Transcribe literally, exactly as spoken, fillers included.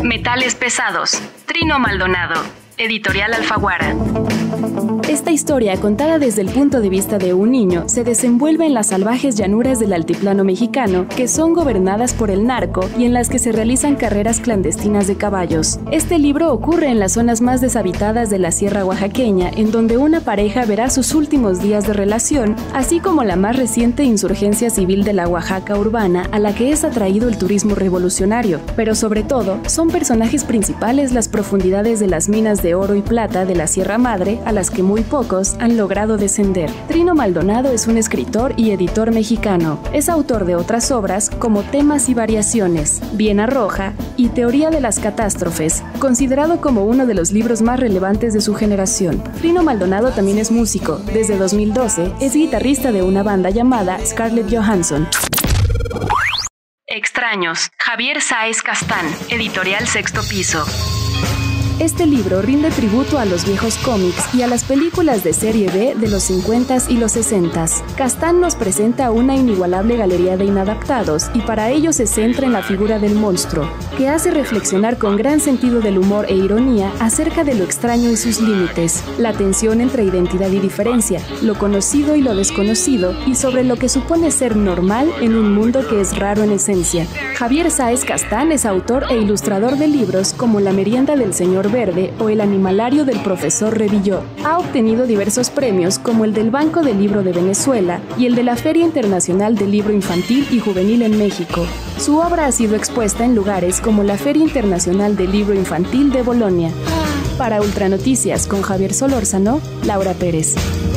Metales pesados. Trino Maldonado. Editorial Alfaguara. Esta historia, contada desde el punto de vista de un niño, se desenvuelve en las salvajes llanuras del altiplano mexicano, que son gobernadas por el narco y en las que se realizan carreras clandestinas de caballos. Este libro ocurre en las zonas más deshabitadas de la sierra oaxaqueña, en donde una pareja verá sus últimos días de relación, así como la más reciente insurgencia civil de la Oaxaca urbana a la que es atraído el turismo revolucionario. Pero sobre todo, son personajes principales las profundidades de las minas de oro y plata de la Sierra Madre a las que muy pocos han logrado descender. Trino Maldonado es un escritor y editor mexicano. Es autor de otras obras como Temas y Variaciones, Viena Roja y Teoría de las Catástrofes, considerado como uno de los libros más relevantes de su generación. Trino Maldonado también es músico. Desde dos mil doce es guitarrista de una banda llamada Scarlett Johansson. Extraños. Javier Sáez Castán. Editorial Sexto Piso. Este libro rinde tributo a los viejos cómics y a las películas de serie B de los cincuentas y los sesentas. Castán nos presenta una inigualable galería de inadaptados y para ello se centra en la figura del monstruo, que hace reflexionar con gran sentido del humor e ironía acerca de lo extraño y sus límites, la tensión entre identidad y diferencia, lo conocido y lo desconocido y sobre lo que supone ser normal en un mundo que es raro en esencia. Javier Sáez Castán es autor e ilustrador de libros como La merienda del señor Verde o El animalario del profesor Revillot. Ha obtenido diversos premios como el del Banco del Libro de Venezuela y el de la Feria Internacional del Libro Infantil y Juvenil en México. Su obra ha sido expuesta en lugares como la Feria Internacional del Libro Infantil de Bolonia. Para Ultranoticias con Javier Solórzano, Laura Pérez.